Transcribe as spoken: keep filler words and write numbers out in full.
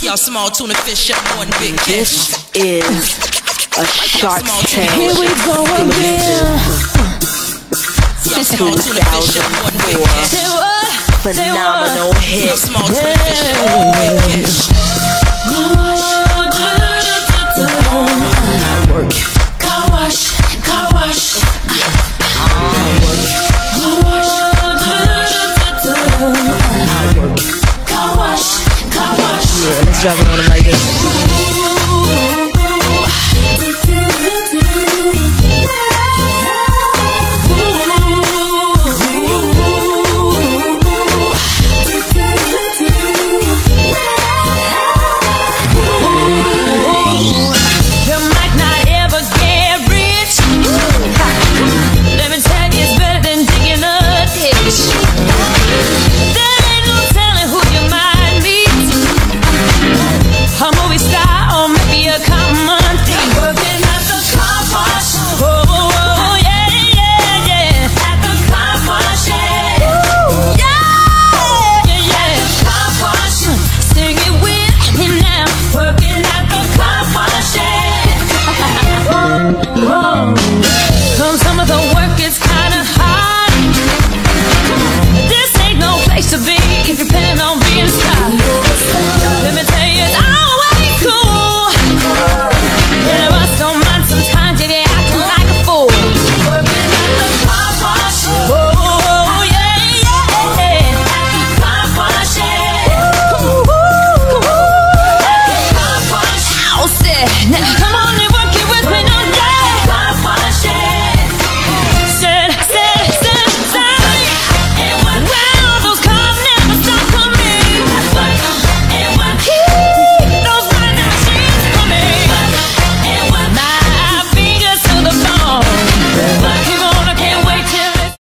Y'all small tuna fish up more than big fish. This is a Shark Tank. Here we go again. Y'all small tuna fish up more than big fish. Phenomenal hit. Y'all small tuna fish up more than big fish. Car wash, car wash. Car wash, car wash. Yeah, let's drive around like this.